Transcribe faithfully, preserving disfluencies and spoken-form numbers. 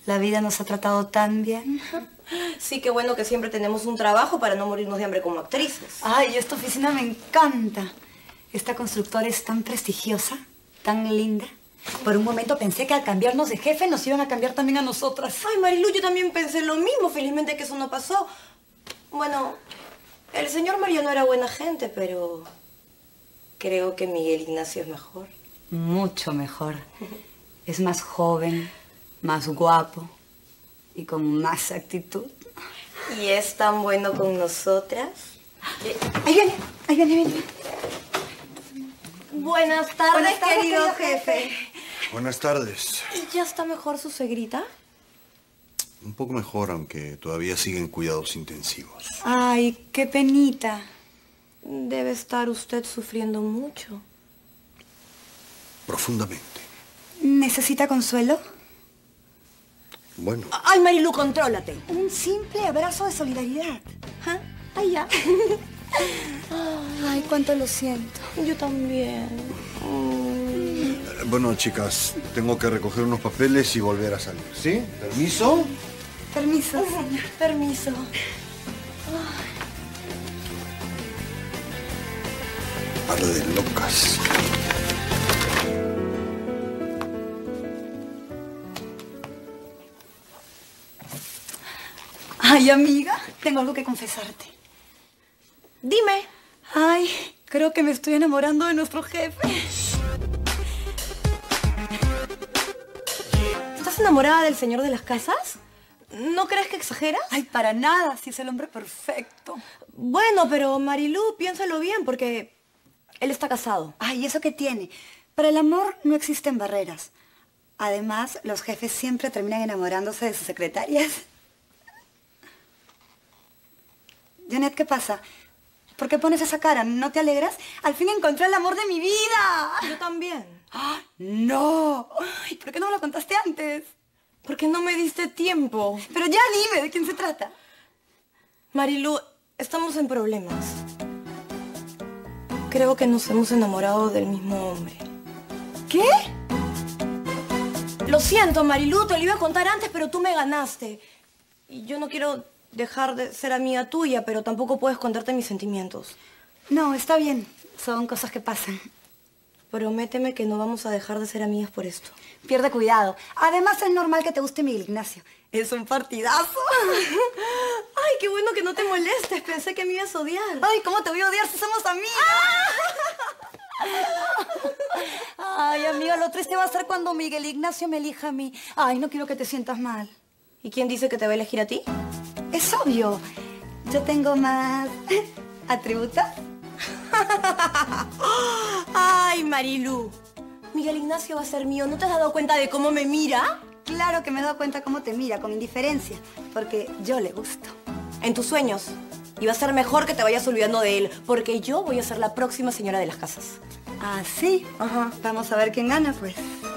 La vida nos ha tratado tan bien. Sí, qué bueno que siempre tenemos un trabajo para no morirnos de hambre como actrices. Ay, esta oficina me encanta. Esta constructora es tan prestigiosa, tan linda. Por un momento pensé que al cambiarnos de jefe nos iban a cambiar también a nosotras. Ay, Marilu, yo también pensé lo mismo. Felizmente que eso no pasó. Bueno, el señor Mariano era buena gente, pero creo que Miguel Ignacio es mejor. Mucho mejor. Es más joven, más guapo y con más actitud. ¿Y es tan bueno con nosotras? Ahí viene, ahí viene, ahí viene. Buenas tardes, Buenas tardes, querido querido jefe. jefe. Buenas tardes. ¿Y ya está mejor su suegrita? Un poco mejor, aunque todavía siguen cuidados intensivos. Ay, qué penita. Debe estar usted sufriendo mucho. Profundamente. ¿Necesita consuelo? Bueno, Ay, Marilu, contrólate. Un simple abrazo de solidaridad. ¿Ah? Ay, ya. Ay, cuánto lo siento. Yo también. eh, bueno, chicas, tengo que recoger unos papeles y volver a salir, ¿sí? ¿Permiso? Permiso. Permiso. Par de locas. Ay, amiga, tengo algo que confesarte. Dime. Ay, creo que me estoy enamorando de nuestro jefe. ¿Estás enamorada del señor de las casas? ¿No crees que exageras? Ay, para nada, si es el hombre perfecto. Bueno, pero Marilu, piénsalo bien, porque él está casado. Ay, ¿eso qué tiene? Para el amor no existen barreras. Además, los jefes siempre terminan enamorándose de sus secretarias. Janet, ¿qué pasa? ¿Por qué pones esa cara? ¿No te alegras? Al fin encontré el amor de mi vida. Yo también. ¡Ah, no! Ay, ¿por qué no me lo contaste antes? Porque no me diste tiempo. Pero ya dime, ¿de quién se trata? Marilu, estamos en problemas. Creo que nos hemos enamorado del mismo hombre. ¿Qué? Lo siento, Marilu, te lo iba a contar antes, pero tú me ganaste. Y yo no quiero dejar de ser amiga tuya, pero tampoco puedes contarte mis sentimientos. No, está bien. Son cosas que pasan. Prométeme que no vamos a dejar de ser amigas por esto. Pierde cuidado. Además, es normal que te guste Miguel Ignacio. Es un partidazo. Ay, qué bueno que no te molestes. Pensé que me ibas a odiar. Ay, ¿cómo te voy a odiar si somos amigas? Ay, amiga, lo triste va a ser cuando Miguel Ignacio me elija a mí. Ay, no quiero que te sientas mal. ¿Y quién dice que te va a elegir a ti? Es obvio. Yo tengo más atributos. Ay, Marilu. Miguel Ignacio va a ser mío. ¿No te has dado cuenta de cómo me mira? Claro que me he dado cuenta cómo te mira, con indiferencia. Porque yo le gusto. En tus sueños. Y va a ser mejor que te vayas olvidando de él. Porque yo voy a ser la próxima señora de las casas. ¿Ah, sí? Ajá. Vamos a ver quién gana, pues.